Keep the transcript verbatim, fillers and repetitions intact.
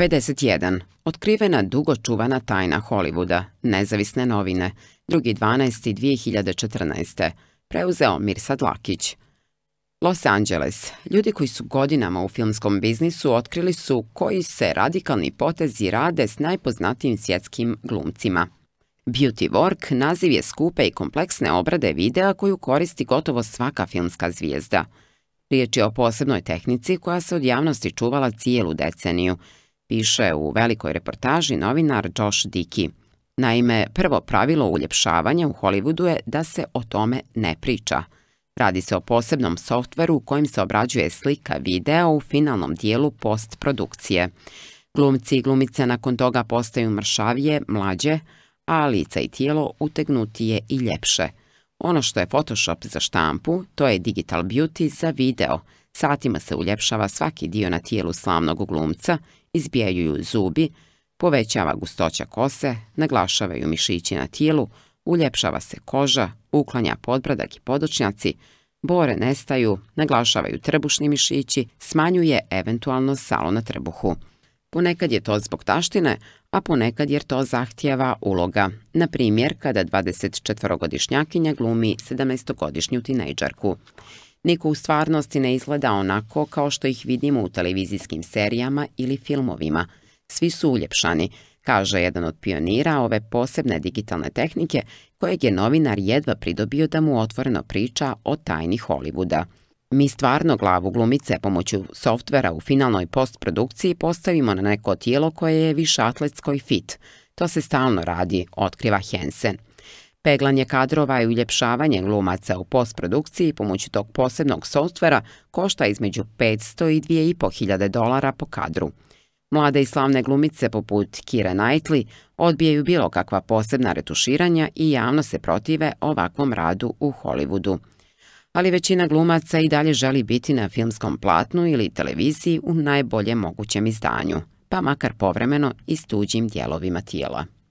pedeset jedan. Otkrivena dugo čuvana tajna Hollywooda, nezavisne novine, drugi dvanaesti dve hiljade četrnaeste. Preuzeo Mirsad Lakić. Los Angeles. Ljudi koji su godinama u filmskom biznisu otkrili su koji se radikalni potezi rade s najpoznatijim svjetskim glumcima. Beauty work naziv je skupe i kompleksne obrade videa koju koristi gotovo svaka filmska zvijezda. Riječ je o posebnoj tehnici koja se od javnosti čuvala cijelu deceniju, piše u velikoj reportaži novinar Josh Dickey. Naime, prvo pravilo uljepšavanja u Hollywoodu je da se o tome ne priča. Radi se o posebnom softveru u kojem se obrađuje slika videa u finalnom dijelu postprodukcije. Glumci i glumice nakon toga postaju mršavije, mlađe, a lica i tijelo utegnutije i ljepše. Ono što je Photoshop za štampu, to je digital beauty za video. Satima se uljepšava svaki dio na tijelu slavnog glumca, izbijaju zubi, povećava gustoća kose, naglašavaju mišići na tijelu, uljepšava se koža, uklanja podbradak i podočnjaci, bore nestaju, naglašavaju trbušni mišići, smanjuje eventualno salo na trbuhu. Ponekad je to zbog taštine, a ponekad jer to zahtijeva uloga. Na primjer, kada dvadesetčetvorogodišnjakinja glumi sedamnaestogodišnju tinejdžerku. Niko u stvarnosti ne izgleda onako kao što ih vidimo u televizijskim serijama ili filmovima. Svi su uljepšani, kaže jedan od pionira ove posebne digitalne tehnike, kojeg je novinar jedva pridobio da mu otvoreno priča o tajni Hollywooda. Mi stvarno glavu glumice pomoću softvera u finalnoj postprodukciji postavimo na neko tijelo koje je više atletsko i fit. To se stalno radi, otkriva Hansen. Peglanje kadrova i uljepšavanje glumaca u postprodukciji pomoću tog posebnog softvera košta između petsto i dvije i po hiljade dolara po kadru. Mlade i slavne glumice poput Keire Knightley odbijaju bilo kakva posebna retuširanja i javno se protive ovakvom radu u Hollywoodu. Ali većina glumaca i dalje želi biti na filmskom platnu ili televiziji u najboljem mogućem izdanju, pa makar povremeno i s tuđim dijelovima tijela.